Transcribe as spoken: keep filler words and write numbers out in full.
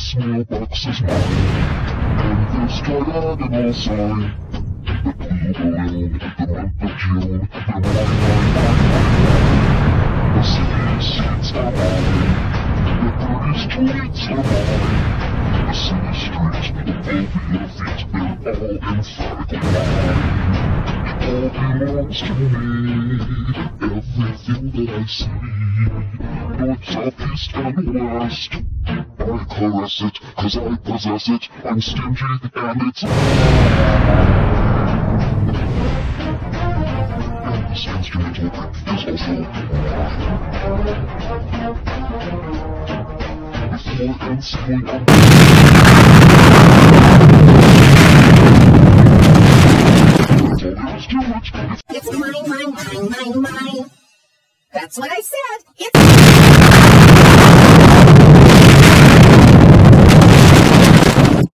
this mailbox is mine, and this diagonal sign. The blue balloon, the month of June, the mine, mine, mine, mine. The city's seats are mine, the thirties tweets are mine. The city streets, the phobia feet, they're all emphatically mine. It all belongs to me, everything that I see. North, south, east, and west, I caress it, cause I possess it. I'm stingy, and it's mine. And this instrumental is also mine. Before ensuing on